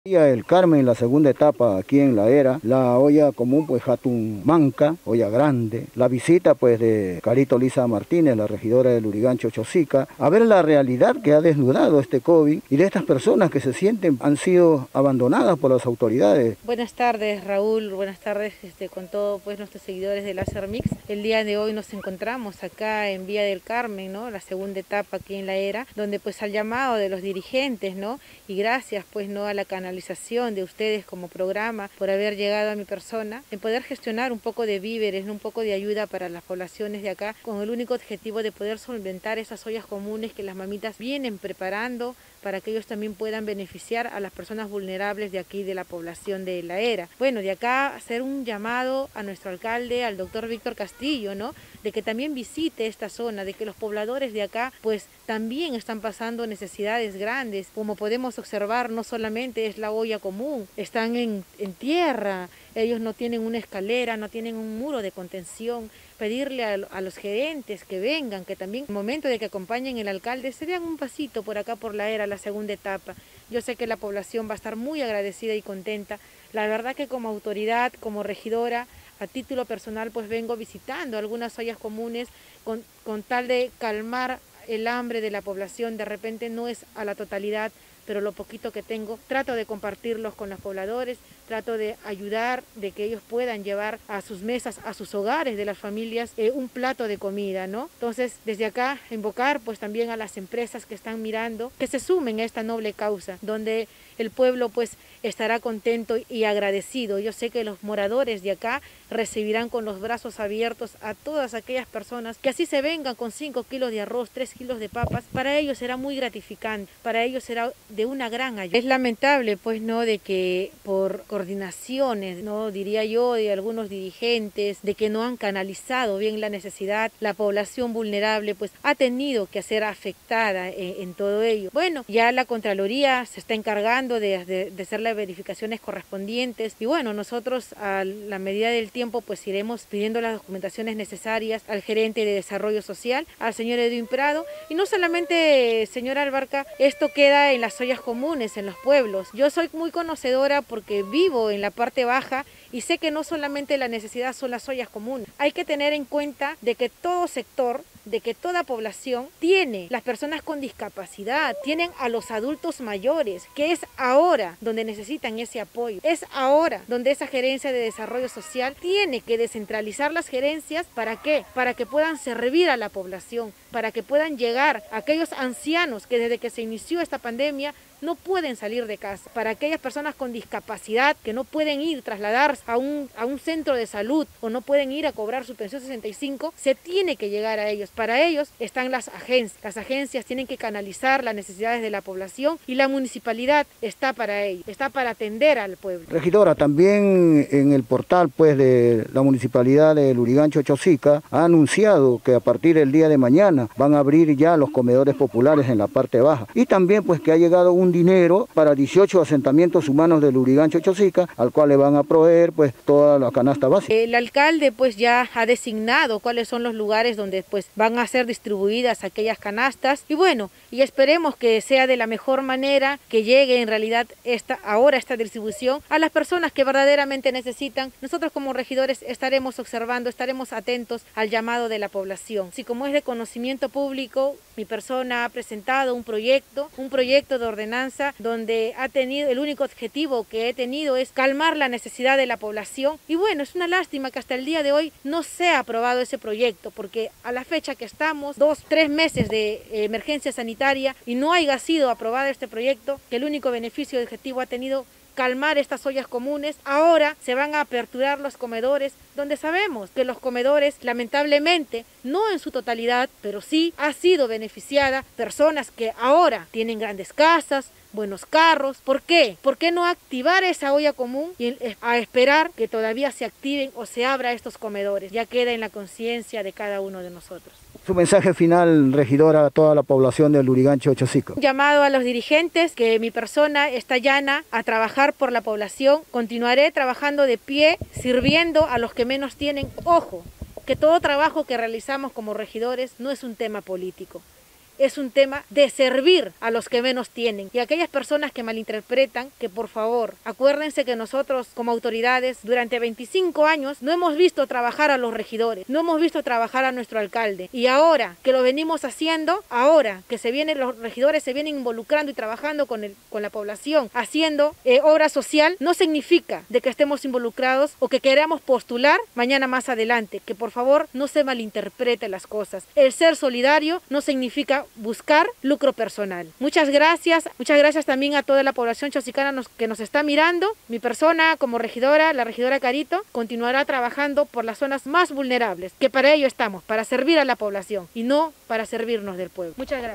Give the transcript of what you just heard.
El Carmen, la segunda etapa aquí en La Era, la olla común pues Hatun Manca, olla grande, la visita pues de Carito Lisa Martínez, la regidora del Lurigancho Chosica, a ver la realidad que ha desnudado este COVID y de estas personas que se sienten han sido abandonadas por las autoridades. Buenas tardes Raúl, buenas tardes con todos pues nuestros seguidores de Láser Mix. El día de hoy nos encontramos acá en Villa del Carmen, ¿no? La segunda etapa aquí en La Era, donde pues al llamado de los dirigentes, ¿no? Y gracias pues no a la canalización de ustedes como programa por haber llegado a mi persona, en poder gestionar un poco de víveres, un poco de ayuda para las poblaciones de acá, con el único objetivo de poder solventar esas ollas comunes que las mamitas vienen preparando para que ellos también puedan beneficiar a las personas vulnerables de aquí, de la población de La Era. Bueno, de acá hacer un llamado a nuestro alcalde, al doctor Víctor Castillo, ¿no? De que también visite esta zona, de que los pobladores de acá pues también están pasando necesidades grandes, como podemos observar, no solamente es la olla común, están en tierra, ellos no tienen una escalera, no tienen un muro de contención. Pedirle a los gerentes que vengan, que también en el momento de que acompañen el alcalde se vean un pasito por acá por La Era, la segunda etapa. Yo sé que la población va a estar muy agradecida y contenta. La verdad que como autoridad, como regidora, a título personal pues vengo visitando algunas ollas comunes con tal de calmar el hambre de la población. De repente no es a la totalidad, pero lo poquito que tengo trato de compartirlos con los pobladores, trato de ayudar, de que ellos puedan llevar a sus mesas, a sus hogares de las familias, un plato de comida, ¿no? Entonces, desde acá, invocar pues también a las empresas que están mirando, que se sumen a esta noble causa, donde el pueblo pues estará contento y agradecido. Yo sé que los moradores de acá recibirán con los brazos abiertos a todas aquellas personas que así se vengan con 5 kilos de arroz, 3 kilos de papas. Para ellos será muy gratificante, para ellos será de una gran ayuda. Es lamentable pues no de que por coordinaciones, no diría yo, de algunos dirigentes, de que no han canalizado bien la necesidad, la población vulnerable pues ha tenido que ser afectada en todo ello. Bueno, ya la Contraloría se está encargando de hacer las verificaciones correspondientes y bueno, nosotros a la medida del tiempo pues iremos pidiendo las documentaciones necesarias al gerente de Desarrollo Social, al señor Edwin Prado, y no solamente, señora Albarca, esto queda en las ollas comunes, en los pueblos. Yo soy muy conocedora porque vivo en la parte baja y sé que no solamente la necesidad son las ollas comunes. Hay que tener en cuenta de que todo sector, de que toda población tiene las personas con discapacidad, tienen a los adultos mayores, que es ahora donde necesitan ese apoyo. Es ahora donde esa gerencia de desarrollo social tiene que descentralizar las gerencias. ¿Para qué? Para que puedan servir a la población, para que puedan llegar a aquellos ancianos que desde que se inició esta pandemia no pueden salir de casa, para aquellas personas con discapacidad que no pueden ir, trasladarse a un centro de salud o no pueden ir a cobrar su pensión 65, se tiene que llegar a ellos. Para ellos están las agencias tienen que canalizar las necesidades de la población y la municipalidad está para ello, está para atender al pueblo. Regidora, también en el portal pues de la municipalidad de Lurigancho Chosica ha anunciado que a partir del día de mañana van a abrir ya los comedores populares en la parte baja y también pues que ha llegado un dinero para 18 asentamientos humanos de Lurigancho Chosica, al cual le van a proveer pues toda la canasta básica. El alcalde pues ya ha designado cuáles son los lugares donde pues van a ser distribuidas aquellas canastas y bueno, y esperemos que sea de la mejor manera, que llegue en realidad esta distribución a las personas que verdaderamente necesitan. Nosotros como regidores estaremos observando, estaremos atentos al llamado de la población. Así como es de conocimiento público, mi persona ha presentado un proyecto de ordenanza donde ha tenido, el único objetivo que he tenido es calmar la necesidad de la población y bueno, es una lástima que hasta el día de hoy no sea aprobado ese proyecto porque a la fecha que estamos, 2-3 meses de emergencia sanitaria y no haya sido aprobado este proyecto, que el único beneficio y objetivo ha tenido calmar estas ollas comunes. Ahora se van a aperturar los comedores, donde sabemos que los comedores, lamentablemente, no en su totalidad, pero sí ha sido beneficiada personas que ahora tienen grandes casas, buenos carros. ¿Por qué? ¿Por qué no activar esa olla común y a esperar que todavía se activen o se abra estos comedores? Ya queda en la conciencia de cada uno de nosotros. Su mensaje final, regidora, a toda la población del Lurigancho Chosica. Un llamado a los dirigentes, que mi persona está llana a trabajar por la población. Continuaré trabajando de pie, sirviendo a los que menos tienen. Ojo, que todo trabajo que realizamos como regidores no es un tema político. es un tema de servir a los que menos tienen. Y aquellas personas que malinterpretan, que por favor, acuérdense que nosotros como autoridades durante 25 años no hemos visto trabajar a los regidores, no hemos visto trabajar a nuestro alcalde. Y ahora que lo venimos haciendo, ahora que los regidores se vienen involucrando y trabajando con la población, haciendo obra social, no significa de que estemos involucrados o que queramos postular mañana más adelante. Que por favor no se malinterpreten las cosas. El ser solidario no significa buscar lucro personal. Muchas gracias también a toda la población chosicana que nos está mirando. Mi persona como regidora, la regidora Carito, continuará trabajando por las zonas más vulnerables, que para ello estamos, para servir a la población y no para servirnos del pueblo. Muchas gracias.